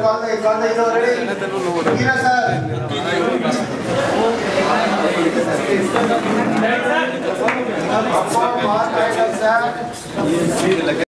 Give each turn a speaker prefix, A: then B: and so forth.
A: call the hero ready. Hero sir. Perform one kind of that.